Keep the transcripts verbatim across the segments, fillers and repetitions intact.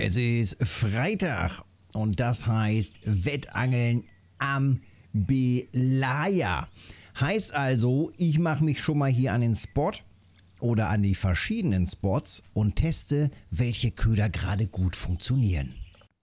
Es ist Freitag und das heißt Wettangeln am Belaya. Heißt also, ich mache mich schon mal hier an den Spot oder an die verschiedenen Spots und teste, welche Köder gerade gut funktionieren.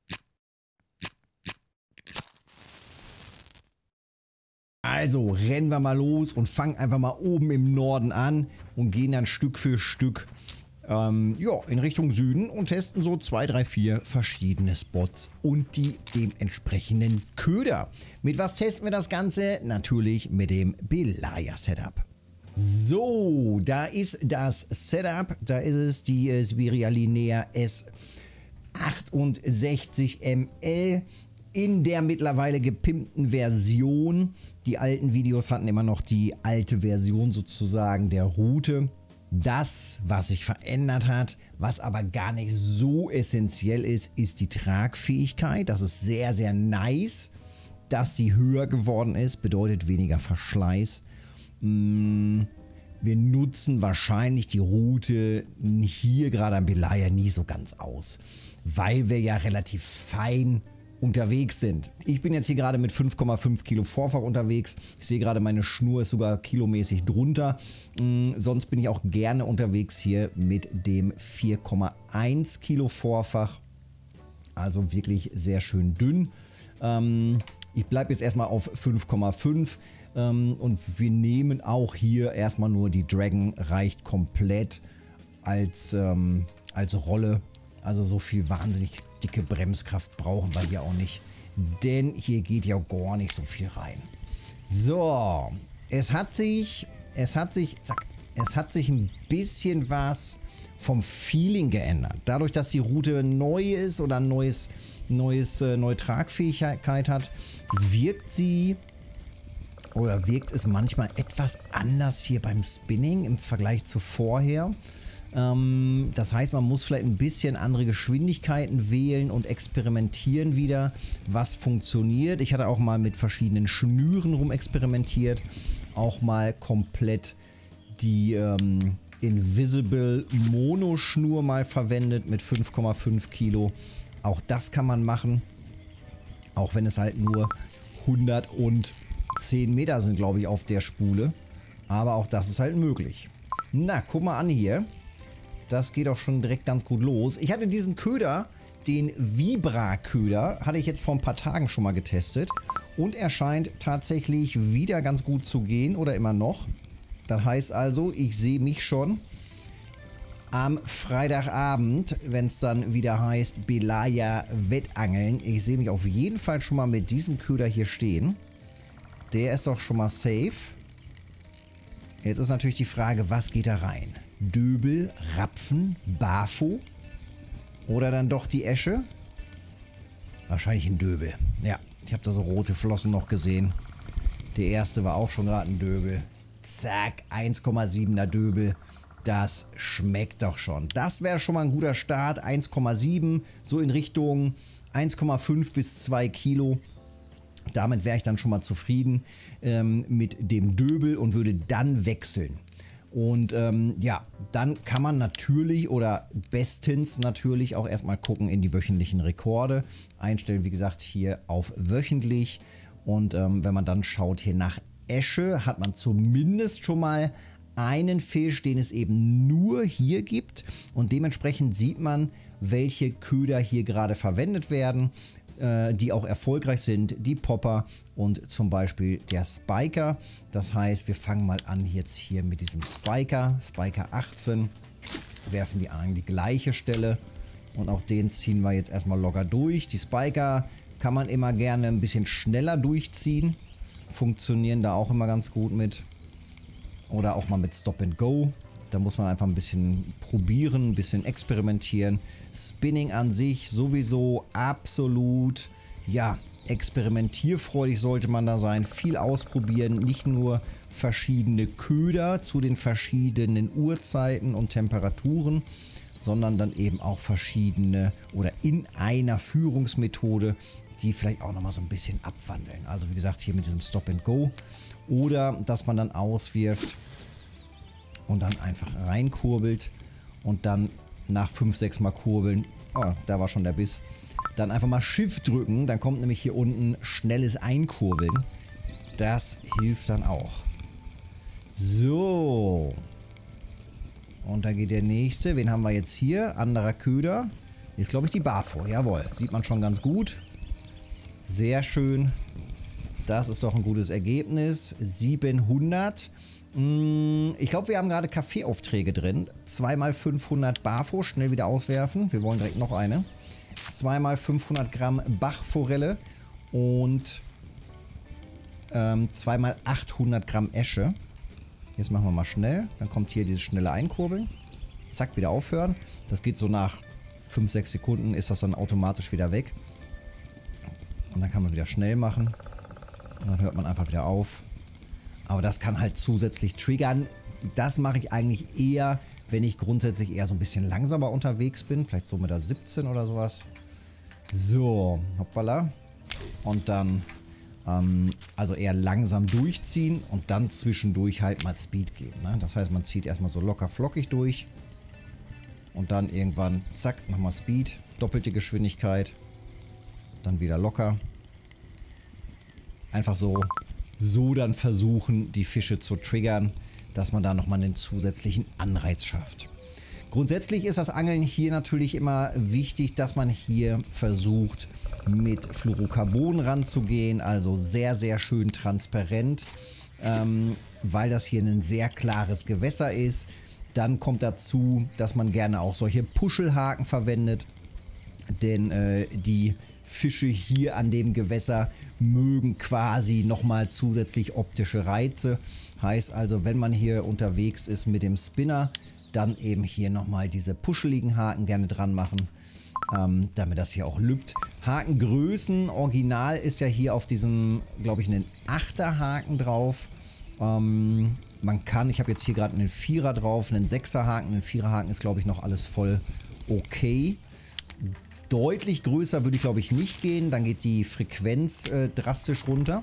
Also rennen wir mal los und fangen einfach mal oben im Norden an und gehen dann Stück für Stück ähm, ja, in Richtung Süden und testen so zwei, drei, vier verschiedene Spots und die dementsprechenden Köder. Mit was testen wir das Ganze? Natürlich mit dem Belaya Setup. So, da ist das Setup. Da ist es die äh, Siberia Linear S achtundsechzig Milliliter. In der mittlerweile gepimpten Version. Die alten Videos hatten immer noch die alte Version sozusagen der Route. Das, was sich verändert hat, was aber gar nicht so essentiell ist, ist die Tragfähigkeit. Das ist sehr, sehr nice. Dass die höher geworden ist, bedeutet weniger Verschleiß. Wir nutzen wahrscheinlich die Route hier gerade am Belaya nie so ganz aus, weil wir ja relativ fein unterwegs sind. Ich bin jetzt hier gerade mit fünf Komma fünf Kilo Vorfach unterwegs. Ich sehe gerade, meine Schnur ist sogar kilomäßig drunter. Mhm, sonst bin ich auch gerne unterwegs hier mit dem vier Komma eins Kilo Vorfach. Also wirklich sehr schön dünn. Ähm, ich bleibe jetzt erstmal auf fünf Komma fünf ähm, und wir nehmen auch hier erstmal nur die Dragon, reicht komplett als, ähm, als Rolle. Also so viel wahnsinnig dicke Bremskraft brauchen wir hier auch nicht, denn hier geht ja gar nicht so viel rein. So, es hat sich, es hat sich, zack, es hat sich ein bisschen was vom Feeling geändert. Dadurch, dass die Route neu ist oder ein neues, neues, äh, neue Tragfähigkeit hat, wirkt sie oder wirkt es manchmal etwas anders hier beim Spinning im Vergleich zu vorher. Das heißt, man muss vielleicht ein bisschen andere Geschwindigkeiten wählen und experimentieren wieder, was funktioniert. Ich hatte auch mal mit verschiedenen Schnüren rum experimentiert, auch mal komplett die ähm, Invisible Mono Schnur mal verwendet mit fünf Komma fünf Kilo. Auch das kann man machen, auch wenn es halt nur hundertzehn Meter sind, glaube ich, auf der Spule. Aber auch das ist halt möglich. Na, guck mal an hier. Das geht auch schon direkt ganz gut los. Ich hatte diesen Köder, den Vibra-Köder, hatte ich jetzt vor ein paar Tagen schon mal getestet. Und er scheint tatsächlich wieder ganz gut zu gehen oder immer noch. Das heißt also, ich sehe mich schon am Freitagabend, wenn es dann wieder heißt Belaya Wettangeln. Ich sehe mich auf jeden Fall schon mal mit diesem Köder hier stehen. Der ist doch schon mal safe. Jetzt ist natürlich die Frage, was geht da rein? Döbel, Rapfen, Bafo oder dann doch die Esche? Wahrscheinlich ein Döbel. Ja, ich habe da so rote Flossen noch gesehen. Der erste war auch schon gerade ein Döbel. Zack, eins Komma siebener Döbel. Das schmeckt doch schon. Das wäre schon mal ein guter Start. eins Komma sieben, so in Richtung eins Komma fünf bis zwei Kilo. Damit wäre ich dann schon mal zufrieden ähm, mit dem Döbel und würde dann wechseln. Und ähm, ja, dann kann man natürlich oder bestens natürlich auch erstmal gucken in die wöchentlichen Rekorde. Einstellen, wie gesagt, hier auf wöchentlich. Und ähm, wenn man dann schaut hier nach Esche, hat man zumindest schon mal einen Fisch, den es eben nur hier gibt. Und dementsprechend sieht man, welche Köder hier gerade verwendet werden, die auch erfolgreich sind, die Popper und zum Beispiel der Spiker. Das heißt, wir fangen mal an jetzt hier mit diesem Spiker, Spiker achtzehn, werfen die an die gleiche Stelle und auch den ziehen wir jetzt erstmal locker durch. Die Spiker kann man immer gerne ein bisschen schneller durchziehen, funktionieren da auch immer ganz gut mit. Oder auch mal mit Stop and Go. Da muss man einfach ein bisschen probieren, ein bisschen experimentieren. Spinning an sich sowieso absolut, ja, experimentierfreudig sollte man da sein. Viel ausprobieren, nicht nur verschiedene Köder zu den verschiedenen Uhrzeiten und Temperaturen, sondern dann eben auch verschiedene oder in einer Führungsmethode, die vielleicht auch nochmal so ein bisschen abwandeln. Also wie gesagt, hier mit diesem Stop and Go. Oder dass man dann auswirft und dann einfach reinkurbelt und dann nach fünf, sechs Mal kurbeln Oh, da war schon der Biss. Dann einfach mal Shift drücken. Dann kommt nämlich hier unten schnelles Einkurbeln. Das hilft dann auch. So. Und dann geht der nächste. Wen haben wir jetzt hier? Anderer Köder. Ist, glaube ich, die Bafo. Jawohl. Sieht man schon ganz gut. Sehr schön. Das ist doch ein gutes Ergebnis. siebenhundert. Ich glaube, wir haben gerade Kaffeeaufträge drin. zweimal fünfhundert Bafo. Schnell wieder auswerfen. Wir wollen direkt noch eine. zweimal fünfhundert Gramm Bachforelle. Und ähm, zweimal achthundert Gramm Esche. Jetzt machen wir mal schnell. Dann kommt hier dieses schnelle Einkurbeln. Zack, wieder aufhören. Das geht so nach fünf, sechs Sekunden ist das dann automatisch wieder weg. Und dann kann man wieder schnell machen. Und dann hört man einfach wieder auf. Aber das kann halt zusätzlich triggern. Das mache ich eigentlich eher, wenn ich grundsätzlich eher so ein bisschen langsamer unterwegs bin. Vielleicht so mit der siebzehn oder sowas. So, hoppala. Und dann ähm, also eher langsam durchziehen und dann zwischendurch halt mal Speed geben. Ne? Das heißt, man zieht erstmal so locker flockig durch. Und dann irgendwann, zack, nochmal Speed. Doppelte Geschwindigkeit. Dann wieder locker. Einfach so, so dann versuchen, die Fische zu triggern, dass man da nochmal einen zusätzlichen Anreiz schafft. Grundsätzlich ist das Angeln hier natürlich immer wichtig, dass man hier versucht, mit Fluorocarbon ranzugehen. Also sehr, sehr schön transparent, ähm, weil das hier ein sehr klares Gewässer ist. Dann kommt dazu, dass man gerne auch solche Puschelhaken verwendet, denn äh, die Fische hier an dem Gewässer mögen quasi nochmal zusätzlich optische Reize. Heißt also, wenn man hier unterwegs ist mit dem Spinner, dann eben hier nochmal diese puscheligen Haken gerne dran machen, ähm, damit das hier auch lübt. Hakengrößen, original ist ja hier auf diesem, glaube ich, einen achter Haken drauf. Ähm, man kann, ich habe jetzt hier gerade einen Vierer drauf, einen Sechser Haken, einen Vierer Haken ist, glaube ich, noch alles voll okay. Deutlich größer würde ich, glaube ich, nicht gehen. Dann geht die Frequenz äh, drastisch runter.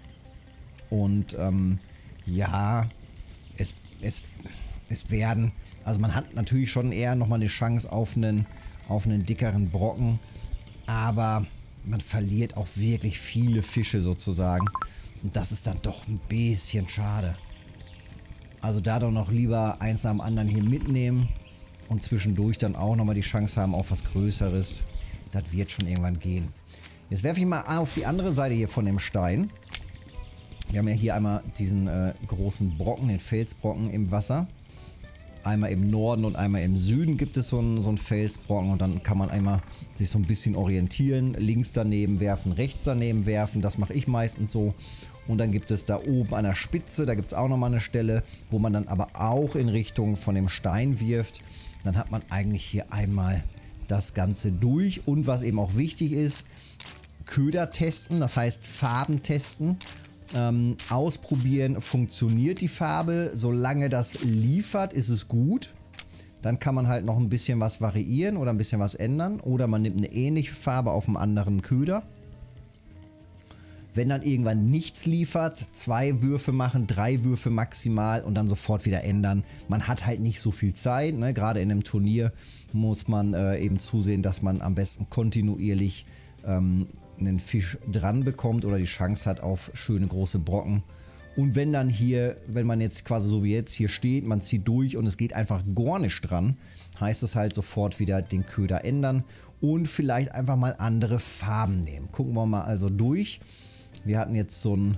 Und ähm, ja, es, es, es werden, also man hat natürlich schon eher nochmal eine Chance auf einen, auf einen dickeren Brocken. Aber man verliert auch wirklich viele Fische sozusagen. Und das ist dann doch ein bisschen schade. Also da doch noch lieber eins nach dem anderen hier mitnehmen. Und zwischendurch dann auch nochmal die Chance haben auf was Größeres. Das wird schon irgendwann gehen. Jetzt werfe ich mal auf die andere Seite hier von dem Stein. Wir haben ja hier einmal diesen äh, großen Brocken, den Felsbrocken im Wasser. Einmal im Norden und einmal im Süden gibt es so einen, so einen Felsbrocken. Und dann kann man einmal sich so ein bisschen orientieren. Links daneben werfen, rechts daneben werfen. Das mache ich meistens so. Und dann gibt es da oben an der Spitze, da gibt es auch nochmal eine Stelle, wo man dann aber auch in Richtung von dem Stein wirft. Dann hat man eigentlich hier einmal das Ganze durch. Und was eben auch wichtig ist, Köder testen, das heißt Farben testen. Ähm, ausprobieren, funktioniert die Farbe. Solange das liefert, ist es gut. Dann kann man halt noch ein bisschen was variieren oder ein bisschen was ändern. Oder man nimmt eine ähnliche Farbe auf einem anderen Köder. Wenn dann irgendwann nichts liefert, zwei Würfe machen, drei Würfe maximal und dann sofort wieder ändern. Man hat halt nicht so viel Zeit, ne? Gerade in einem Turnier muss man äh, eben zusehen, dass man am besten kontinuierlich ähm, einen Fisch dran bekommt oder die Chance hat auf schöne große Brocken. Und wenn dann hier, wenn man jetzt quasi so wie jetzt hier steht, man zieht durch und es geht einfach gar nicht dran, heißt es halt sofort wieder den Köder ändern und vielleicht einfach mal andere Farben nehmen. Gucken wir mal also durch. Wir hatten jetzt so ein,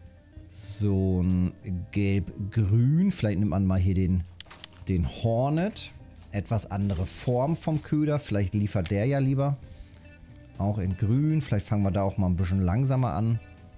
so ein Gelb-Grün. Vielleicht nimmt man mal hier den, den Hornet. Etwas andere Form vom Köder. Vielleicht liefert der ja lieber. Auch in Grün. Vielleicht fangen wir da auch mal ein bisschen langsamer an.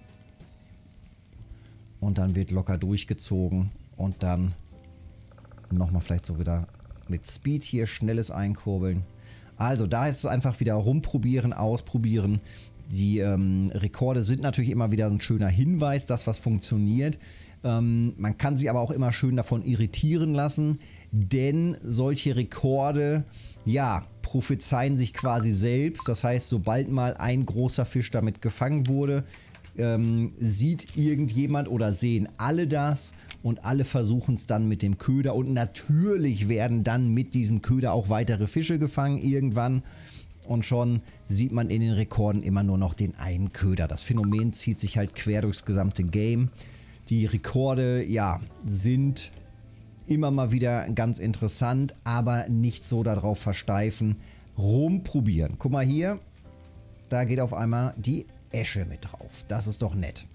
Und dann wird locker durchgezogen. Und dann nochmal vielleicht so wieder mit Speed hier. Schnelles Einkurbeln. Also da ist es einfach wieder rumprobieren, ausprobieren. Die ähm, Rekorde sind natürlich immer wieder ein schöner Hinweis, dass was funktioniert. Ähm, man kann sich aber auch immer schön davon irritieren lassen, denn solche Rekorde, ja, prophezeien sich quasi selbst. Das heißt, sobald mal ein großer Fisch damit gefangen wurde, ähm, sieht irgendjemand oder sehen alle das und alle versuchen es dann mit dem Köder. Und natürlich werden dann mit diesem Köder auch weitere Fische gefangen irgendwann. und schon sieht man in den Rekorden immer nur noch den einen Köder. Das Phänomen zieht sich halt quer durchs gesamte Game. Die Rekorde, ja, sind immer mal wieder ganz interessant, aber nicht so darauf versteifen. Rumprobieren. Guck mal hier, da geht auf einmal die Esche mit drauf. Das ist doch nett.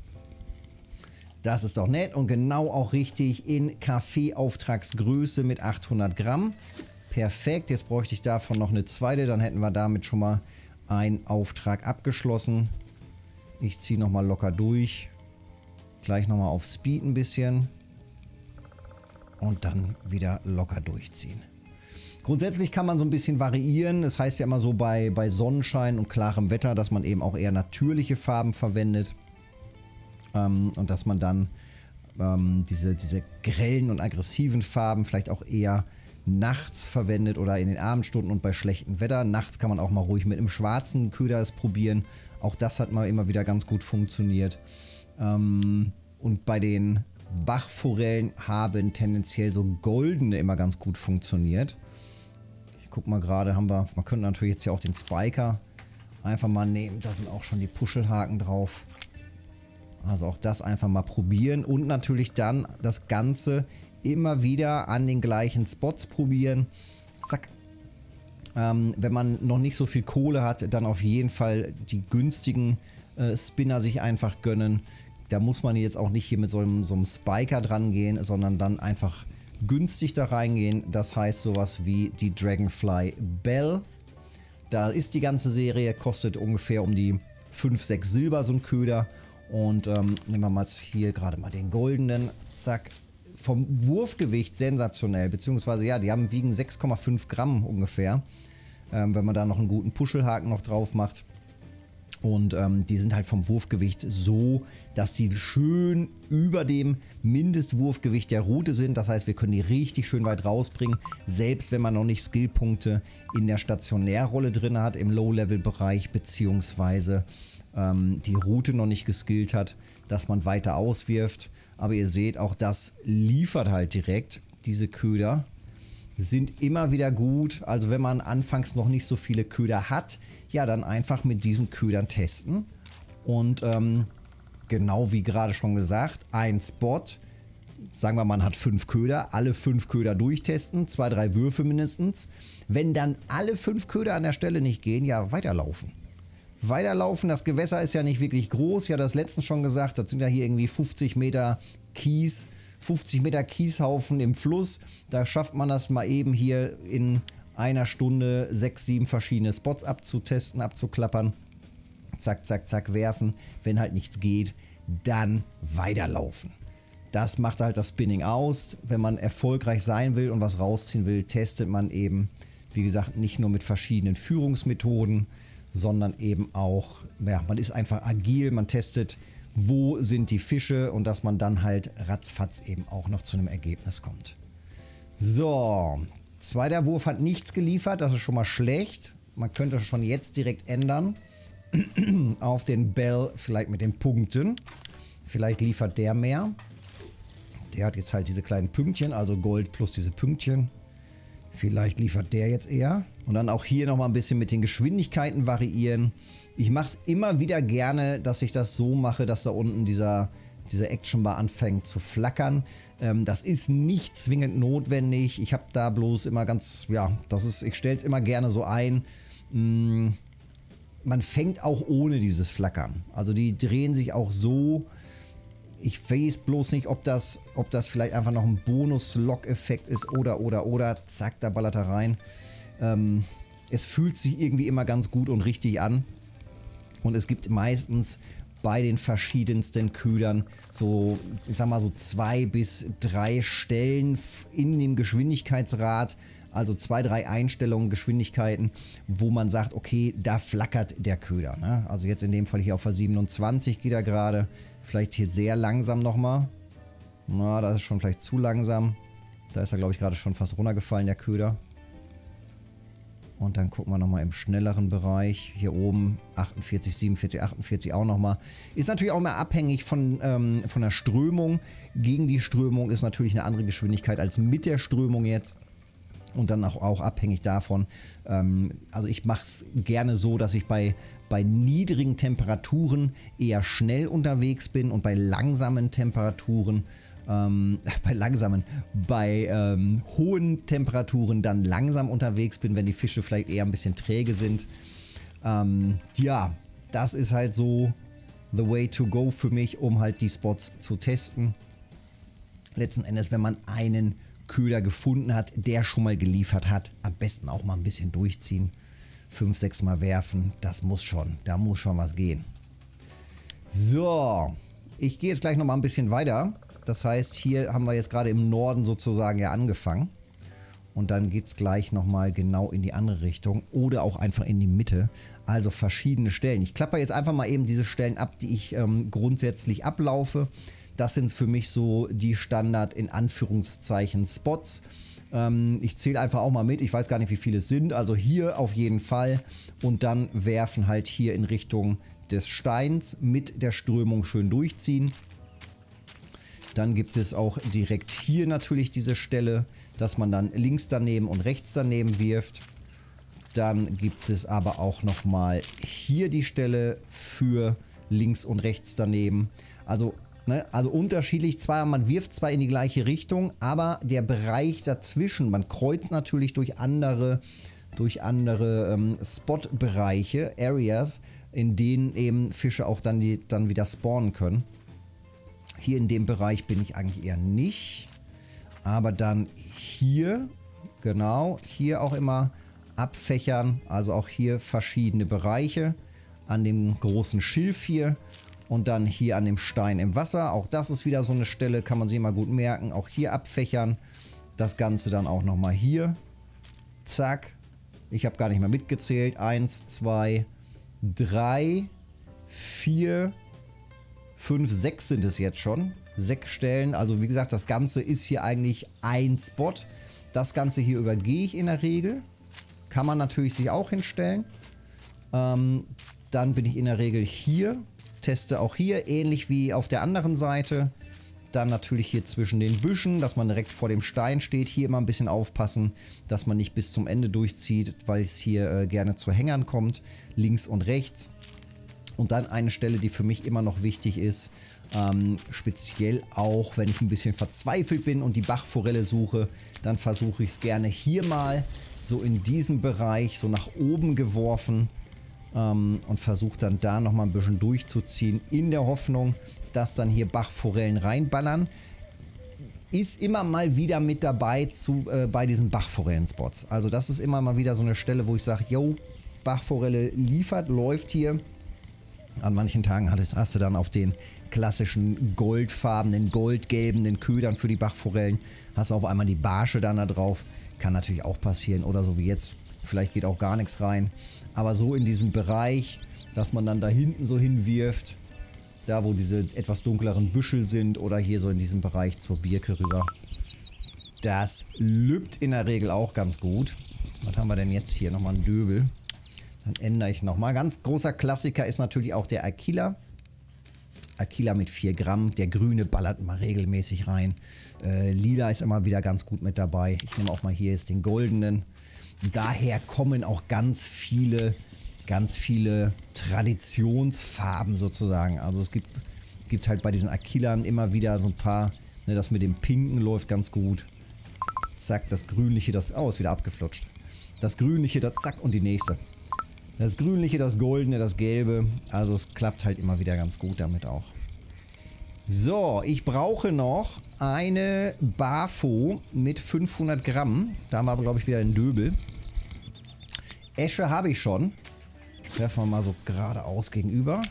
Das ist doch nett und genau auch richtig in Kaffeeauftragsgröße mit achthundert Gramm. Perfekt, jetzt bräuchte ich davon noch eine zweite, dann hätten wir damit schon mal einen Auftrag abgeschlossen. Ich ziehe nochmal locker durch. Gleich nochmal auf Speed ein bisschen. Und dann wieder locker durchziehen. Grundsätzlich kann man so ein bisschen variieren. Das heißt ja immer so bei, bei Sonnenschein und klarem Wetter, dass man eben auch eher natürliche Farben verwendet. Ähm, und dass man dann ähm, diese, diese grellen und aggressiven Farben vielleicht auch eher nachts verwendet oder in den Abendstunden und bei schlechtem Wetter. Nachts kann man auch mal ruhig mit einem schwarzen Köder es probieren. Auch das hat mal immer wieder ganz gut funktioniert. Ähm, und bei den Bachforellen haben tendenziell so goldene immer ganz gut funktioniert. Ich guck mal gerade, haben wir, man könnte natürlich jetzt ja auch den Spiker einfach mal nehmen. Da sind auch schon die Puschelhaken drauf. Also auch das einfach mal probieren und natürlich dann das Ganze immer wieder an den gleichen Spots probieren. Zack. Ähm, wenn man noch nicht so viel Kohle hat, dann auf jeden Fall die günstigen äh, Spinner sich einfach gönnen. Da muss man jetzt auch nicht hier mit so einem, so einem Spiker dran gehen, sondern dann einfach günstig da reingehen. Das heißt sowas wie die Dragonfly Bell. Da ist die ganze Serie, kostet ungefähr um die fünf, sechs Silber so ein Köder. Und ähm, nehmen wir mal hier gerade mal den goldenen. Zack. Vom Wurfgewicht sensationell, beziehungsweise ja, die haben wiegen sechs Komma fünf Gramm ungefähr, ähm, wenn man da noch einen guten Puschelhaken noch drauf macht. Und ähm, die sind halt vom Wurfgewicht so, dass die schön über dem Mindestwurfgewicht der Route sind. Das heißt, wir können die richtig schön weit rausbringen, selbst wenn man noch nicht Skillpunkte in der Stationärrolle drin hat, im Low-Level-Bereich, beziehungsweise ähm, die Route noch nicht geskillt hat, dass man weiter auswirft. Aber ihr seht, auch das liefert halt direkt. Diese Köder sind immer wieder gut. Also wenn man anfangs noch nicht so viele Köder hat, ja, dann einfach mit diesen Ködern testen. Und ähm, genau wie gerade schon gesagt, ein Spot, sagen wir, man hat fünf Köder, alle fünf Köder durchtesten, zwei, drei Würfe mindestens. Wenn dann alle fünf Köder an der Stelle nicht gehen, ja, weiterlaufen. Weiterlaufen, das Gewässer ist ja nicht wirklich groß, ich hatte das letztens schon gesagt, das sind ja hier irgendwie fünfzig Meter Kies, fünfzig Meter Kieshaufen im Fluss. Da schafft man das mal eben hier in einer Stunde sechs, sieben verschiedene Spots abzutesten, abzuklappern. Zack, zack, zack, werfen. Wenn halt nichts geht, dann weiterlaufen. Das macht halt das Spinning aus. Wenn man erfolgreich sein will und was rausziehen will, testet man eben, wie gesagt, nicht nur mit verschiedenen Führungsmethoden, sondern eben auch, ja, man ist einfach agil, man testet, wo sind die Fische und dass man dann halt ratzfatz eben auch noch zu einem Ergebnis kommt. So, zweiter Wurf hat nichts geliefert, das ist schon mal schlecht. Man könnte schon jetzt direkt ändern auf den Bell, vielleicht mit den Punkten. Vielleicht liefert der mehr. Der hat jetzt halt diese kleinen Pünktchen, also Gold plus diese Pünktchen. Vielleicht liefert der jetzt eher. Und dann auch hier nochmal ein bisschen mit den Geschwindigkeiten variieren. Ich mache es immer wieder gerne, dass ich das so mache, dass da unten dieser, dieser Actionbar anfängt zu flackern. Ähm, das ist nicht zwingend notwendig. Ich habe da bloß immer ganz, ja, das ist, ich stelle es immer gerne so ein. Mm, man fängt auch ohne dieses Flackern. Also die drehen sich auch so. Ich weiß bloß nicht, ob das, ob das vielleicht einfach noch ein Bonus-Lock-Effekt ist oder, oder, oder. Zack, da ballert er rein. Ähm, es fühlt sich irgendwie immer ganz gut und richtig an. Und es gibt meistens bei den verschiedensten Ködern so, ich sag mal so zwei bis drei Stellen in dem Geschwindigkeitsrad. Also zwei, drei Einstellungen, Geschwindigkeiten, wo man sagt, okay, da flackert der Köder. Ne? Also jetzt in dem Fall hier auf der siebenundzwanzig geht er gerade. Vielleicht hier sehr langsam nochmal. Na, das ist schon vielleicht zu langsam. Da ist er, glaube ich, gerade schon fast runtergefallen, der Köder. Und dann gucken wir nochmal im schnelleren Bereich. Hier oben achtundvierzig, siebenundvierzig, achtundvierzig auch nochmal. Ist natürlich auch mehr abhängig von, ähm, von der Strömung. Gegen die Strömung ist natürlich eine andere Geschwindigkeit als mit der Strömung jetzt. Und dann auch, auch abhängig davon, ähm, also ich mache es gerne so, dass ich bei, bei niedrigen Temperaturen eher schnell unterwegs bin und bei langsamen Temperaturen, ähm, bei langsamen, bei ähm, hohen Temperaturen dann langsam unterwegs bin, wenn die Fische vielleicht eher ein bisschen träge sind. Ähm, ja, das ist halt so the way to go für mich, um halt die Spots zu testen. Letzten Endes, wenn man einen Köder gefunden hat, der schon mal geliefert hat, am besten auch mal ein bisschen durchziehen. Fünf, sechs Mal werfen, das muss schon, da muss schon was gehen. So, ich gehe jetzt gleich noch mal ein bisschen weiter. Das heißt, hier haben wir jetzt gerade im Norden sozusagen ja angefangen. Und dann geht es gleich nochmal genau in die andere Richtung oder auch einfach in die Mitte. Also verschiedene Stellen. Ich klappe jetzt einfach mal eben diese Stellen ab, die ich ähm, grundsätzlich ablaufe. Das sind für mich so die Standard in Anführungszeichen Spots. Ähm, ich zähle einfach auch mal mit. Ich weiß gar nicht, wie viele es sind. Also hier auf jeden Fall. Und dann werfen halt hier in Richtung des Steins mit der Strömung schön durchziehen. Dann gibt es auch direkt hier natürlich diese Stelle, dass man dann links daneben und rechts daneben wirft. Dann gibt es aber auch nochmal hier die Stelle für links und rechts daneben. Also, ne, also unterschiedlich, zwar man wirft zwar in die gleiche Richtung, aber der Bereich dazwischen, man kreuzt natürlich durch andere, durch andere ähm, Spot-Bereiche, Areas, in denen eben Fische auch dann, die, dann wieder spawnen können. Hier in dem Bereich bin ich eigentlich eher nicht. Aber dann hier, genau, hier auch immer abfächern. Also auch hier verschiedene Bereiche. An dem großen Schilf hier. Und dann hier an dem Stein im Wasser. Auch das ist wieder so eine Stelle, kann man sich immer gut merken. Auch hier abfächern. Das Ganze dann auch nochmal hier. Zack. Ich habe gar nicht mehr mitgezählt. Eins, zwei, drei, vier, fünf, sechs sind es jetzt schon. Sechs Stellen. Also wie gesagt, das Ganze ist hier eigentlich ein Spot. Das Ganze hier übergehe ich in der Regel. Kann man natürlich sich auch hinstellen. Ähm, dann bin ich in der Regel hier. Teste auch hier, ähnlich wie auf der anderen Seite. Dann natürlich hier zwischen den Büschen, dass man direkt vor dem Stein steht. Hier immer ein bisschen aufpassen, dass man nicht bis zum Ende durchzieht, weil es hier äh, gerne zu Hängern kommt. Links und rechts. Und dann eine Stelle, die für mich immer noch wichtig ist, ähm, speziell auch, wenn ich ein bisschen verzweifelt bin und die Bachforelle suche, dann versuche ich es gerne hier mal so in diesem Bereich so nach oben geworfen ähm, und versuche dann da nochmal ein bisschen durchzuziehen, in der Hoffnung, dass dann hier Bachforellen reinballern. Ist immer mal wieder mit dabei zu, äh, bei diesen Bachforellen-Spots. Also das ist immer mal wieder so eine Stelle, wo ich sage, yo, Bachforelle liefert, läuft hier. An manchen Tagen hast du dann auf den klassischen goldfarbenen, goldgelbenen Ködern für die Bachforellen, hast du auf einmal die Barsche dann da drauf. Kann natürlich auch passieren oder so wie jetzt. Vielleicht geht auch gar nichts rein. Aber so in diesem Bereich, dass man dann da hinten so hinwirft, da wo diese etwas dunkleren Büschel sind oder hier so in diesem Bereich zur Birke rüber. Das lübt in der Regel auch ganz gut. Was haben wir denn jetzt hier? Nochmal ein Döbel. Dann ändere ich nochmal. Ganz großer Klassiker ist natürlich auch der Aquila. Aquila mit vier Gramm. Der grüne ballert mal regelmäßig rein. Äh, Lila ist immer wieder ganz gut mit dabei. Ich nehme auch mal hier jetzt den goldenen. Daher kommen auch ganz viele, ganz viele Traditionsfarben sozusagen. Also es gibt, gibt halt bei diesen Aquilern immer wieder so ein paar, ne, das mit dem Pinken läuft ganz gut. Zack, das Grünliche, das, oh, ist wieder abgeflutscht. Das Grünliche, das, zack, und die nächste. Das Grünliche, das Goldene, das Gelbe. Also es klappt halt immer wieder ganz gut damit auch. So, ich brauche noch eine Bafo mit fünfhundert Gramm. Da haben wir aber, glaube ich, wieder einen Döbel. Esche habe ich schon. Werfen wir mal so geradeaus gegenüber.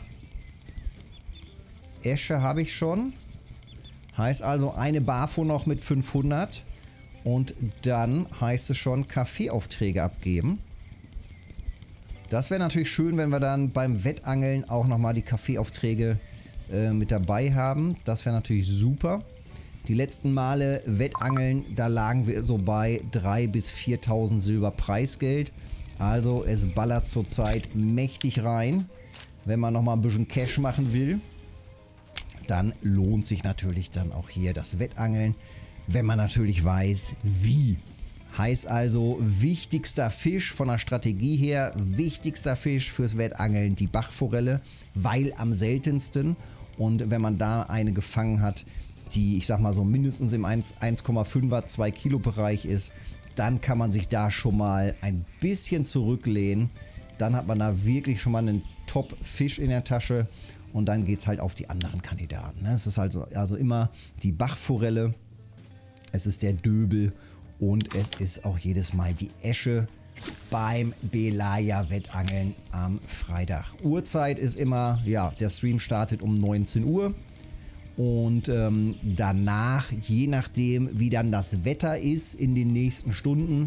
Esche habe ich schon. Heißt also eine Bafo noch mit fünfhundert. Und dann heißt es schon Kaffeeaufträge abgeben. Das wäre natürlich schön, wenn wir dann beim Wettangeln auch nochmal die Kaffeeaufträge äh, mit dabei haben. Das wäre natürlich super. Die letzten Male Wettangeln, da lagen wir so bei dreitausend bis viertausend Silber Preisgeld. Also es ballert zurzeit mächtig rein. Wenn man nochmal ein bisschen Cash machen will, dann lohnt sich natürlich dann auch hier das Wettangeln. Wenn man natürlich weiß, wie. Heißt also, wichtigster Fisch von der Strategie her, wichtigster Fisch fürs Wettangeln, die Bachforelle, weil am seltensten. Und wenn man da eine gefangen hat, die, ich sag mal so, mindestens im eins Komma fünfer, zwei Kilo Bereich ist, dann kann man sich da schon mal ein bisschen zurücklehnen. Dann hat man da wirklich schon mal einen Top-Fisch in der Tasche und dann geht es halt auf die anderen Kandidaten. Es ist also, also immer die Bachforelle, es ist der Döbel und es ist auch jedes Mal die Äsche beim Belaya-Wettangeln am Freitag. Uhrzeit ist immer, ja, der Stream startet um neunzehn Uhr. Und ähm, danach, je nachdem, wie dann das Wetter ist in den nächsten Stunden,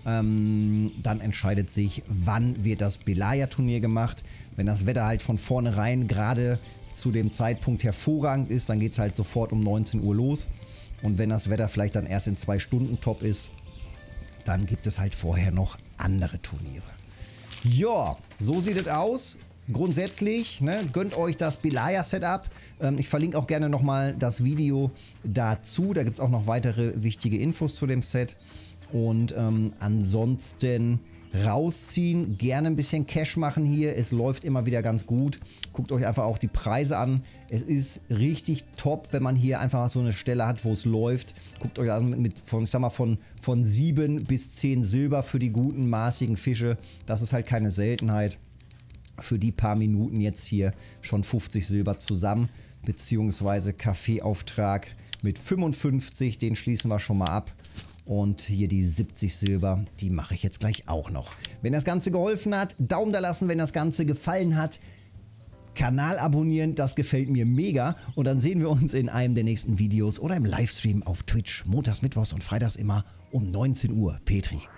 ähm, dann entscheidet sich, wann wird das Belaya-Turnier gemacht. Wenn das Wetter halt von vornherein gerade zu dem Zeitpunkt hervorragend ist, dann geht es halt sofort um neunzehn Uhr los. Und wenn das Wetter vielleicht dann erst in zwei Stunden top ist, dann gibt es halt vorher noch andere Turniere. Ja, so sieht es aus. Grundsätzlich, ne, gönnt euch das Belaya-Setup. Ähm, ich verlinke auch gerne nochmal das Video dazu. Da gibt es auch noch weitere wichtige Infos zu dem Set. Und ähm, ansonsten rausziehen, gerne ein bisschen Cash machen hier. Es läuft immer wieder ganz gut. Guckt euch einfach auch die Preise an. Es ist richtig top, wenn man hier einfach so eine Stelle hat, wo es läuft. Guckt euch an mit von, ich sag mal, von, von sieben bis zehn Silber für die guten, maßigen Fische. Das ist halt keine Seltenheit. Für die paar Minuten jetzt hier schon fünfzig Silber zusammen, beziehungsweise Kaffeeauftrag mit fünfundfünfzig, den schließen wir schon mal ab. Und hier die siebzig Silber, die mache ich jetzt gleich auch noch. Wenn das Ganze geholfen hat, Daumen da lassen, wenn das Ganze gefallen hat. Kanal abonnieren, das gefällt mir mega. Und dann sehen wir uns in einem der nächsten Videos oder im Livestream auf Twitch. Montags, Mittwochs und Freitags immer um neunzehn Uhr. Petri.